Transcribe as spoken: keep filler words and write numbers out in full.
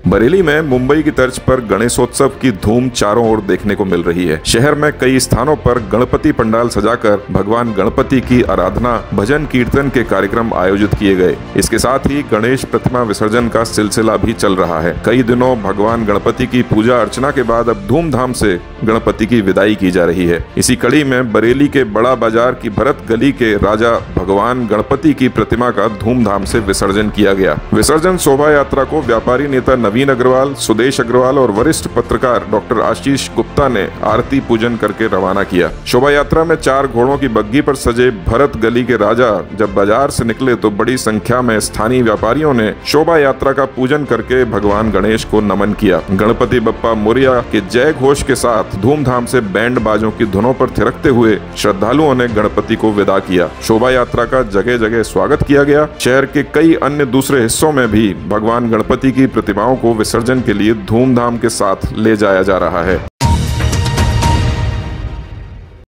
बरेली में मुंबई की तर्ज पर गणेशोत्सव की धूम चारों ओर देखने को मिल रही है। शहर में कई स्थानों पर गणपति पंडाल सजाकर भगवान गणपति की आराधना, भजन कीर्तन के कार्यक्रम आयोजित किए गए। इसके साथ ही गणेश प्रतिमा विसर्जन का सिलसिला भी चल रहा है। कई दिनों भगवान गणपति की पूजा अर्चना के बाद अब धूमधाम से गणपति की विदाई की जा रही है। इसी कड़ी में बरेली के बड़ा बाजार की भरत गली के राजा भगवान गणपति की प्रतिमा का धूमधाम से विसर्जन किया गया। विसर्जन शोभा यात्रा को व्यापारी नेता नवीन अग्रवाल, सुदेश अग्रवाल और वरिष्ठ पत्रकार डॉक्टर आशीष गुप्ता ने आरती पूजन करके रवाना किया। शोभा यात्रा में चार घोड़ों की बग्घी पर सजे भरत गली के राजा जब बाजार से निकले तो बड़ी संख्या में स्थानीय व्यापारियों ने शोभा यात्रा का पूजन करके भगवान गणेश को नमन किया। गणपति बप्पा मोरिया के जय घोष के साथ धूमधाम से बैंड बाजों की धुनों पर थिरकते हुए श्रद्धालुओं ने गणपति को विदा किया। शोभा यात्रा का जगह जगह स्वागत किया गया। शहर के कई अन्य दूसरे हिस्सों में भी भगवान गणपति की प्रतिमाओं को विसर्जन के लिए धूमधाम के साथ ले जाया जा रहा है।